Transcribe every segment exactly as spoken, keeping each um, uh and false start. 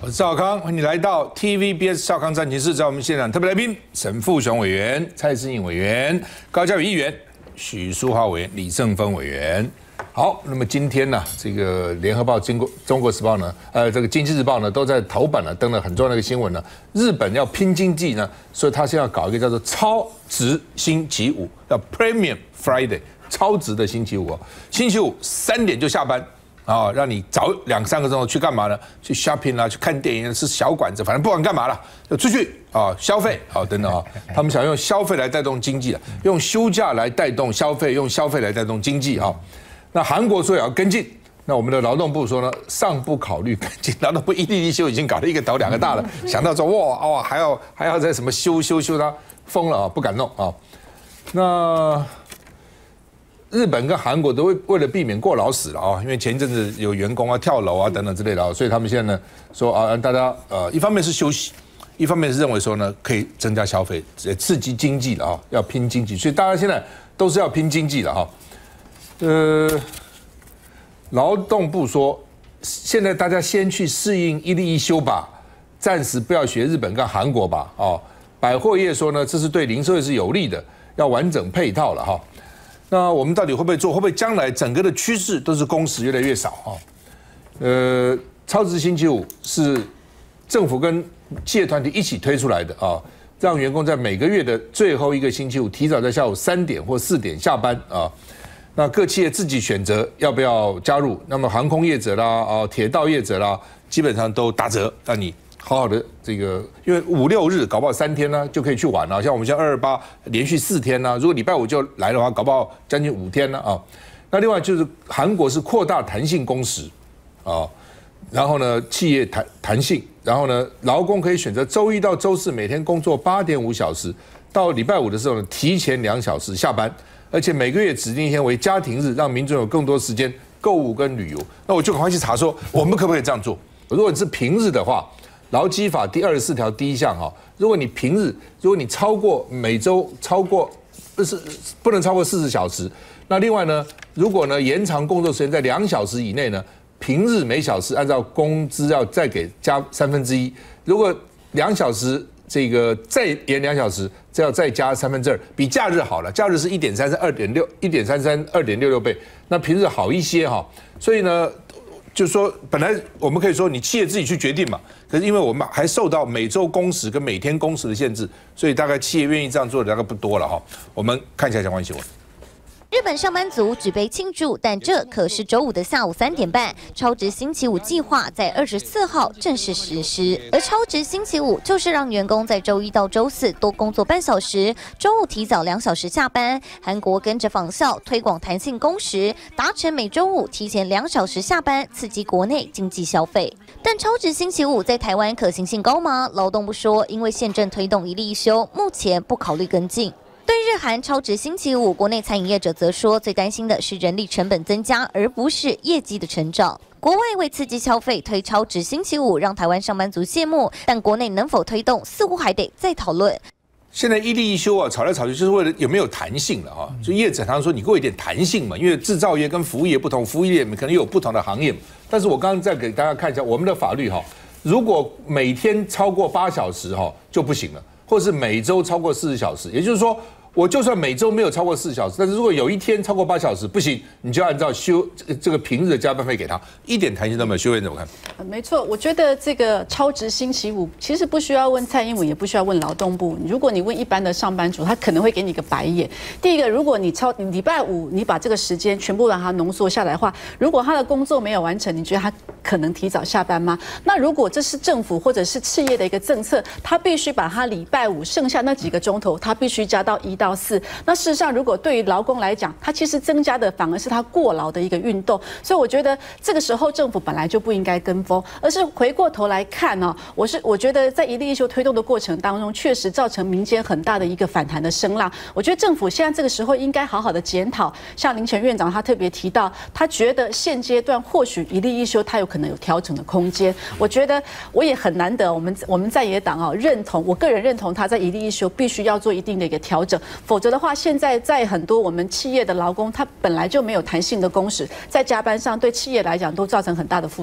是赵康，欢迎你来到 T V B S 赵康战情室，在我们现场特别来宾沈富雄委员、蔡适应委员、高嘉瑜议员、许淑华委员、李正芬委员。好，那么今天呢，这个联合报、经过中国时报呢，呃，这个经济日报呢，都在头版呢登了很重要的一个新闻呢。日本要拼经济呢，所以他现在要搞一个叫做超值星期五，叫 Premium Friday， 超值的星期五哦，星期五三点就下班。啊，让你早两三个钟头去干嘛呢？去 shopping 啦，去看电影，吃小馆子，反正不管干嘛了，就出去啊消费啊等等啊。他们想用消费来带动经济啊，用休假来带动消费，用消费来带动经济啊。那韩国说也要跟进，那我们的劳动部说呢，尚不考虑跟进。劳动部一例一休已经搞了一个头两个大了，想到说哇哦还要还要再什么修修修它疯了啊，不敢弄啊。那。日本跟韩国都为为了避免过劳死了啊，因为前一阵子有员工啊跳楼啊等等之类的啊，所以他们现在呢说啊，大家呃一方面是休息，一方面是认为说呢可以增加消费，刺激经济了啊，要拼经济，所以大家现在都是要拼经济了哈。呃，劳动部说，现在大家先去适应一例一休吧，暂时不要学日本跟韩国吧啊。百货业说呢，这是对零售业是有利的，要完整配套了哈。那我们到底会不会做？会不会将来整个的趋势都是工时越来越少啊？呃，超值星期五是政府跟企业团体一起推出来的啊，让员工在每个月的最后一个星期五提早在下午三点或四点下班啊。那各企业自己选择要不要加入。那么航空业者啦、啊铁道业者啦，基本上都打折，让你好好的这个，因为五六日搞不好三天呢、啊、就可以去玩了、啊。像我们现在二二八连续四天呢、啊，如果礼拜五就来的话，搞不好将近五天呢啊。那另外就是韩国是扩大弹性工时啊，然后呢企业弹弹性，然后呢劳工可以选择周一到周四每天工作八点五小时，到礼拜五的时候呢提前两小时下班，而且每个月指定一天为家庭日，让民众有更多时间购物跟旅游。那我就赶快去查说，我们可不可以这样做？如果你是平日的话。劳基法第二十四条第一项哈，如果你平日，如果你超过每周超过不是不能超过四十小时，那另外呢，如果呢延长工作时间在两小时以内呢，平日每小时按照工资要再给加三分之一，如果两小时这个再延两小时，这要再加三分之二，比假日好了，假日是一点三三二点六一点三三二点六六倍，那平日好一些哈，所以呢。就是说，本来我们可以说你企业自己去决定嘛，可是因为我们还受到每周工时跟每天工时的限制，所以大概企业愿意这样做的大概不多了哈。我们看一下相关新闻。 日本上班族举杯庆祝，但这可是周五的下午三点半，超值星期五计划在二十四号正式实施。而超值星期五就是让员工在周一到周四多工作半小时，周五提早两小时下班。韩国跟着仿效，推广弹性工时，达成每周五提前两小时下班，刺激国内经济消费。但超值星期五在台湾可行性高吗？劳动部说，因为现正推动一例一休，目前不考虑跟进。对日韩超值星期五，国内餐饮业者则说，最担心的是人力成本增加，而不是业绩的成长。国外为刺激消费推超值星期五，让台湾上班族羡慕，但国内能否推动，似乎还得再讨论。 现在一例一休啊，吵来吵去就是为了有没有弹性了哈。就业者常常说你给我一点弹性嘛，因为制造业跟服务业不同，服务业可能有不同的行业。但是我刚刚再给大家看一下我们的法律哈，如果每天超过八小时哈就不行了，或是每周超过四十小时，也就是说。我就算每周没有超过四小时，但是如果有一天超过八小时不行，你就按照休这个平日的加班费给他，一点弹性都没有。修院怎么看？ 没错，我觉得这个超值星期五其实不需要问蔡英文，也不需要问劳动部。如果你问一般的上班族，他可能会给你个白眼。第一个，如果你超你礼拜五你把这个时间全部让它浓缩下来的话，如果他的工作没有完成，你觉得他可能提早下班吗？那如果这是政府或者是企业的一个政策，他必须把他礼拜五剩下那几个钟头，他必须加到一到四。那事实上，如果对于劳工来讲，他其实增加的反而是他过劳的一个运动。所以我觉得这个时候政府本来就不应该跟风，而是回过头来看哦，我是我觉得在一例一休推动的过程当中，确实造成民间很大的一个反弹的声浪。我觉得政府现在这个时候应该好好的检讨，像林前院长他特别提到，他觉得现阶段或许一例一休他有可能有调整的空间。我觉得我也很难得，我们我们在野党啊认同，我个人认同他在一例一休必须要做一定的一个调整，否则的话，现在在很多我们企业的劳工，他本来就没有弹性的工时，在加班上对企业来讲都造成很大的负担。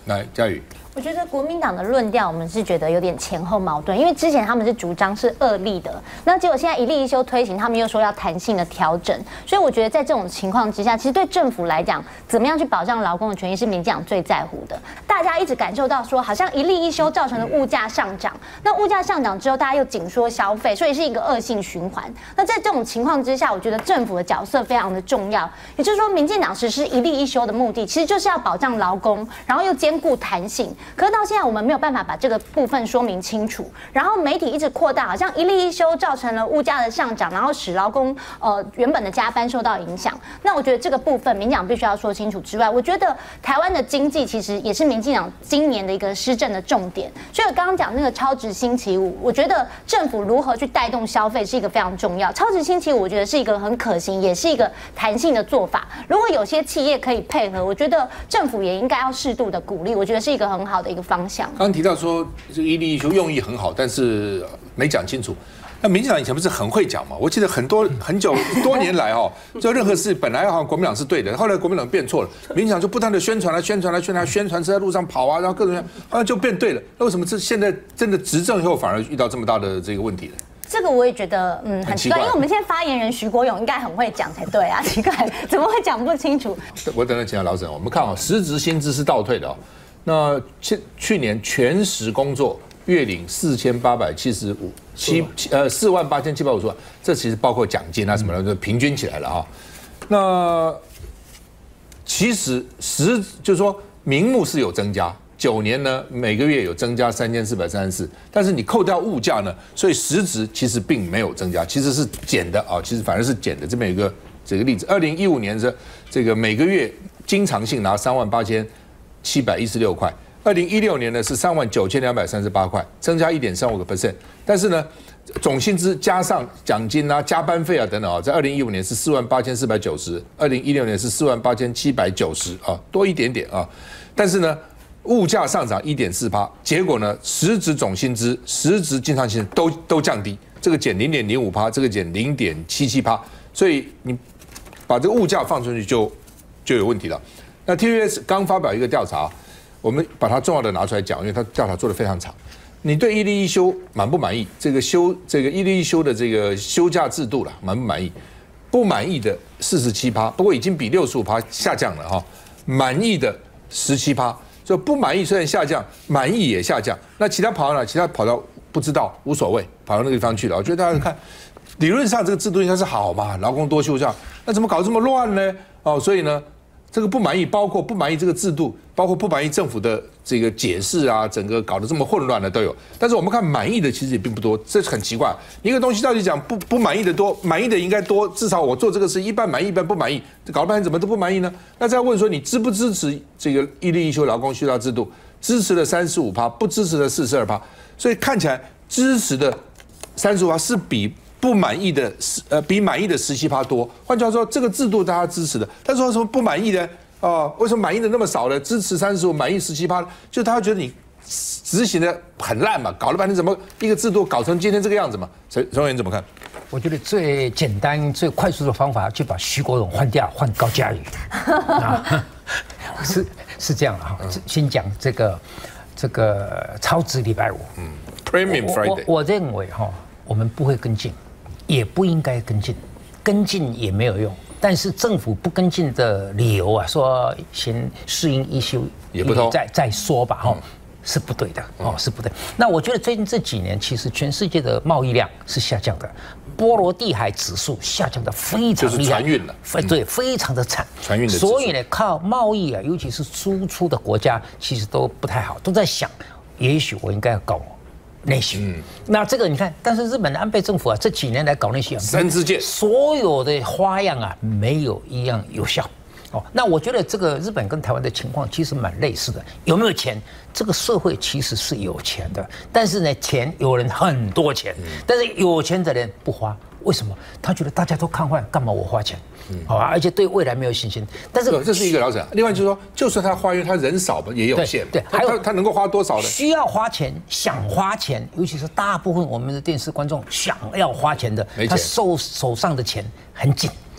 来，嘉宇。 我觉得国民党的论调，我们是觉得有点前后矛盾，因为之前他们是主张是二例的，那结果现在一例一休推行，他们又说要弹性的调整，所以我觉得在这种情况之下，其实对政府来讲，怎么样去保障劳工的权益是民进党最在乎的。大家一直感受到说，好像一例一休造成了物价上涨，那物价上涨之后，大家又紧缩消费，所以是一个恶性循环。那在这种情况之下，我觉得政府的角色非常的重要，也就是说，民进党实施一例一休的目的，其实就是要保障劳工，然后又兼顾弹性。可是到现在我们没有办法把这个部分说明清楚，然后媒体一直扩大，好像一例一休造成了物价的上涨，然后使劳工呃原本的加班受到影响。那我觉得这个部分民进党必须要说清楚之外，我觉得台湾的经济其实也是民进党今年的一个施政的重点。所以我刚刚讲那个超值星期五，我觉得政府如何去带动消费是一个非常重要。超值星期五我觉得是一个很可行，也是一个弹性的做法。如果有些企业可以配合，我觉得政府也应该要适度的鼓励，我觉得是一个很好的一个方向。 刚刚提到说这个一例一休用意很好，但是没讲清楚。那民进党以前不是很会讲嘛？我记得很多很久多年来哦，就任何事本来好像国民党是对的，后来国民党变错了，民进党就不断的宣传来宣传来宣传，宣传车在路上跑啊，然后各种好像就变对了。那为什么这现在真的执政以后反而遇到这么大的这个问题呢？ 这个我也觉得，嗯，很奇怪，因为我们现在发言人徐国勇应该很会讲才对啊，奇怪，怎么会讲不清楚？ 我等等请教老沈，我们看啊，实质薪资是倒退的哦。那去去年全时工作月领四千八百七十五七呃四万八千七百五十万，这其实包括奖金啊什么的，就平均起来了啊。那其实实就是说名目是有增加。九年呢，每个月有增加三千四百三十四，但是你扣掉物价呢，所以实质其实并没有增加，其实是减的啊，其实反而是减的。这边有一个这个例子，二零一五年的这个每个月经常性拿三万八千七百一十六块，二零一六年呢是三万九千两百三十八块，增加一点三五个 percent， 但是呢，总薪资加上奖金啊、加班费啊等等啊，在二零一五年是四万八千四百九十，二零一六年是四万八千七百九十啊，多一点点啊，但是呢。物价上涨 一点四趴， 结果呢，实质总薪资、实质经常薪资都都降低，这个减 零点零五趴， 这个减 零点七七趴， 所以你把这个物价放出去就就有问题了。那 T V B S 刚发表一个调查，我们把它重要的拿出来讲，因为它调查做得非常长。你对一例一休满不满意？这个休这个一例一休的这个休假制度了，满不满意？不满意的 四十七趴， 不过已经比 六十五趴 下降了哈，满意的 十七趴。就不满意虽然下降，满意也下降。那其他跑到哪？其他跑到不知道，无所谓，跑到那个地方去了。我觉得大家看，理论上这个制度应该是好嘛，劳工多休假，那怎么搞这么乱呢？哦，所以呢，这个不满意，包括不满意这个制度，包括不满意政府的这个解释啊，整个搞得这么混乱的都有。但是我们看满意的其实也并不多，这很奇怪。一个东西到底讲不不满意的多，满意的应该多，至少我做这个事一半满意一半不满意，搞了半天怎么都不满意呢？那再问说你支不支持这个一例一休劳工休假制度？支持了三十五趴，不支持了四十二趴，所以看起来支持的三十五趴是比不满意的呃比满意的十七趴多。换句话说，这个制度大家支持的，但是为什么不满意呢？哦，为什么满意的那么少呢？支持三十五，满意十七趴，就他觉得你执行的很烂嘛，搞了半天怎么一个制度搞成今天这个样子嘛？陈陈委员怎么看？ 我觉得最简单、最快速的方法，就把徐国勇换掉，换高嘉瑜。啊、是是这样的哈。先讲这个这个超值礼拜五，嗯 ，Premium Friday。 我 我, 我认为哈，我们不会跟进，也不应该跟进，跟进也没有用。但是政府不跟进的理由啊，说先适应一休也不通， 再再说吧哈。嗯是不对的哦，是不对。那我觉得最近这几年，其实全世界的贸易量是下降的，波罗的海指数下降的非常厉害， 就是船运了， 对，非常的惨。 船运的， 所以呢，靠贸易啊，尤其是输出的国家，其实都不太好，都在想，也许我应该要搞内需。嗯，那这个你看，但是日本的安倍政府啊，这几年来搞内需啊， 三支箭， 所有的花样啊，没有一样有效。哦，那我觉得这个日本跟台湾的情况其实蛮类似的。有没有钱？这个社会其实是有钱的，但是呢，钱有人很多钱，但是有钱的人不花，为什么？他觉得大家都看坏，干嘛我花钱？好吧，而且对未来没有信心。但是这是一个老者。另外就是说，就算他花，因为他人少嘛，也有限。 对，还有他能够花多少呢？ 需要花钱、想花钱，尤其是大部分我们的电视观众想要花钱的，他手手上的钱很紧。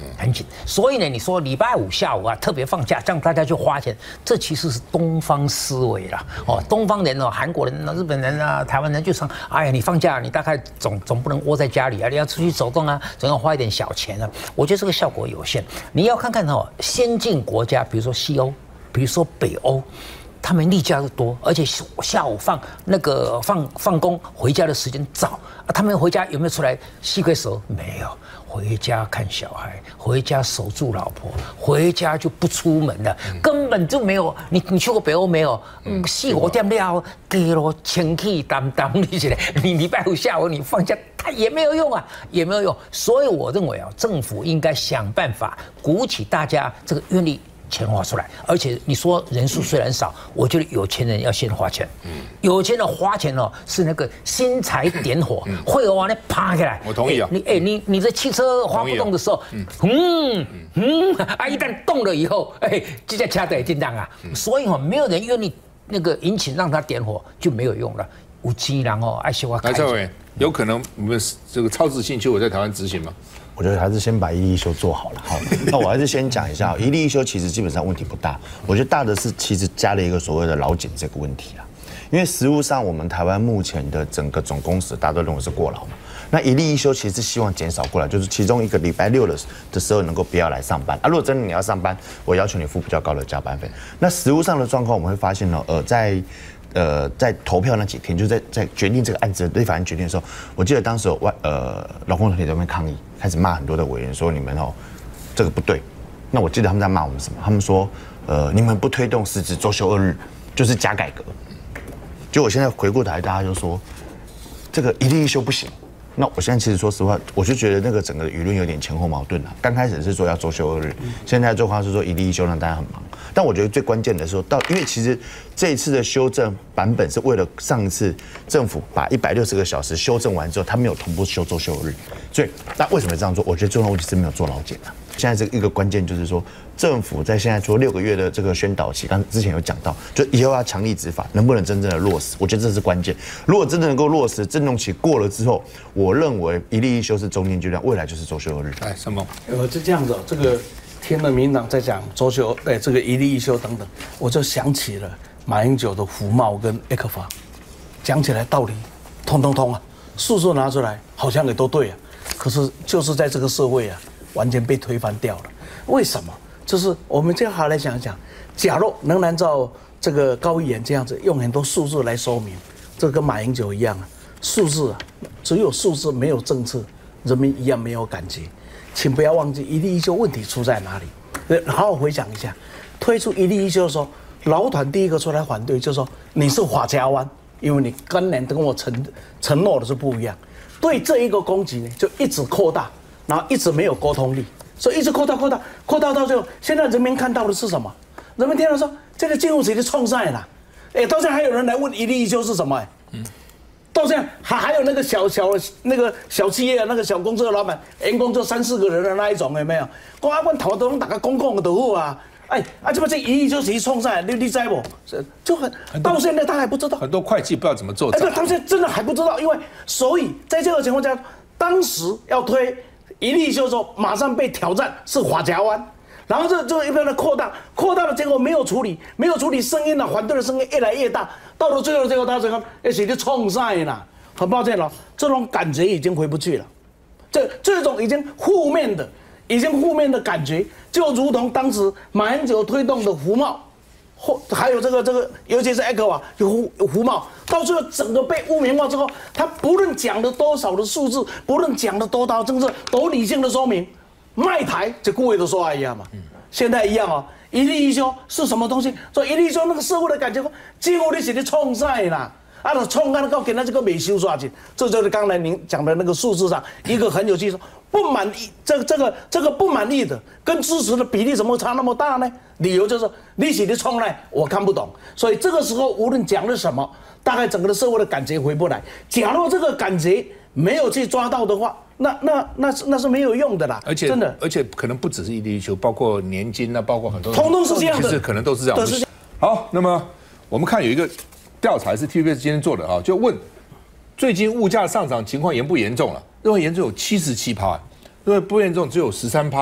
很紧。所以呢，你说礼拜五下午啊特别放假，让大家去花钱，这其实是东方思维啦。哦，东方人哦，韩国人、日本人啊、台湾人就想，哎呀，你放假你大概总总不能窝在家里啊，你要出去走动啊，总要花一点小钱啊。我觉得这个效果有限。你要看看哦，先进国家，比如说西欧，比如说北欧。他们例假多，而且下午放那个放放工回家的时间早啊。他们回家有没有出来吸个手？没有，回家看小孩，回家守住老婆，回家就不出门了，嗯、根本就没有。你你去过北欧没有？嗯，四五点了，给了清气担当，你起来，你礼拜五下午你放假，它也没有用啊，也没有用。所以我认为啊，政府应该想办法鼓起大家这个愿力。钱花出来，而且你说人数虽然少，我觉得有钱人要先花钱。嗯，有钱人花钱哦，是那个心柴点火，会往那爬起来。 我同意啊。 你哎，你你的汽车滑不动的时候，嗯嗯啊，一旦动了以后，哎，这架车得进档啊。所以哦，没有人愿意那个引起让它点火，就没有用了。有钱人哦，爱惜我开。 来，赵伟，有可能我们这个超值性休我在台湾执行吗？ 我觉得还是先把一例一休做好了。好，那我还是先讲一下，一例一休其实基本上问题不大。我觉得大的是其实加了一个所谓的劳检这个问题啦。因为实务上我们台湾目前的整个总工时大家都认为是过劳嘛。那一例一休其实是希望减少过来，就是其中一个礼拜六的的时候能够不要来上班啊。如果真的你要上班，我要求你付比较高的加班费。那实务上的状况我们会发现呢，呃，在呃，在投票那几天，就在在决定这个案子的立法案决定的时候，我记得当时有外呃劳工团体在那边抗议，开始骂很多的委员说你们哦这个不对。那我记得他们在骂我们什么？他们说呃你们不推动实质周休二日，就是假改革。就我现在回过头来，大家就说这个一例一休不行。那我现在其实说实话，我就觉得那个整个舆论有点前后矛盾了。刚开始是说要周休二日，现在的状况是说一例一休让大家很忙。但我觉得最关键的是说到，因为其实这一次的修正版本是为了上一次政府把一百六十个小时修正完之后，他没有同步休周休日，所以那为什么这样做？我觉得最重要问题是没有做劳检啊。现在这一个关键就是说，政府在现在做六个月的这个宣导期，刚之前有讲到，就以后要强力执法，能不能真正的落实？我觉得这是关键。如果真的能够落实，震动期过了之后，我认为一例一休是中间阶段，未来就是周休二日。 哎，什么？ 呃，是这样子，这个听了民进党在讲周休，哎，这个一例一休等等，我就想起了马英九的服贸跟 E C F A， 讲起来道理通通通啊，数字拿出来好像也都对啊，可是就是在这个社会啊。完全被推翻掉了，为什么？就是我们这样好来想一想，假如能按照这个高议员这样子用很多数字来说明，这跟马英九一样啊，数字啊，只有数字没有政策，人民一样没有感觉。请不要忘记一例一休问题出在哪里？好好回想一下，推出一例一休的时候，劳团第一个出来反对，就是说你是法家湾，因为你跟人跟我承承诺的是不一样。对这一个攻击呢，就一直扩大。然后一直没有沟通力，所以一直扩大、扩大、扩大到最后，现在人民看到的是什么？人民听到说这个进入谁的创赛了？哎，到现在还有人来问一例一休是什么？哎，嗯，到现在还还有那个小小那个小企业那个小公司的老板，员工就三四个人的那一种，有没有？讲啊，阮头都能打个公共的都好啊。哎啊，这不这一例就谁创赛？你你知不？就很到现在他还不知道， 很多会计不知道怎么做。 哎，对，他们现在真的还不知道，因为所以在这个情况下，当时要推。一例一休的时候，马上被挑战是法家湾，然后这这一边的扩大，扩大的结果没有处理，没有处理声音呢，反对的声音越来越大，到了最后最后他这个哎谁就冲赛了，很抱歉了，这种感觉已经回不去了，这这种已经负面的，已经负面的感觉，就如同当时马英九推动的服贸。或还有这个这个，尤其是 E C F A 有服服贸，到最后整个被污名化之后，他不论讲了多少的数字，不论讲了多少政策，都理性的说明，卖台就顾位的说话一样嘛。现在一样哦，一例一休是什么东西？所以一例一休那个社会的感觉，几乎你是在创赛啦。啊，那创干到给他这个没修刷紧，这就是刚才您讲的那个数字上一个很有趣，不满意这个这个这个不满意的跟支持的比例怎么差那么大呢？理由就是你写的创来我看不懂，所以这个时候无论讲了什么，大概整个的社会的感觉回不来。假如这个感觉没有去抓到的话，那那那是那是没有用的啦。 而且真的， 而且可能不只是一例一休，包括年金啊，包括很多， 通通是这样的， 其实可能都是这样。好，那么我们看有一个。调查是 T V B S 今天做的啊，就问最近物价上涨情况严不严重了？认为严重有七十七趴，认为不严重只有十三趴，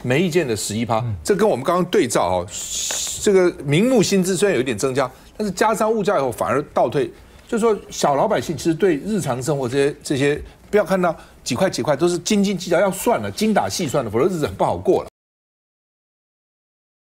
没意见的十一趴，这跟我们刚刚对照哦，这个名目薪资虽然有一点增加，但是加上物价以后反而倒退，就是说小老百姓其实对日常生活这些这些，不要看到几块几块都是斤斤计较，要算了，精打细算的，否则日子很不好过了。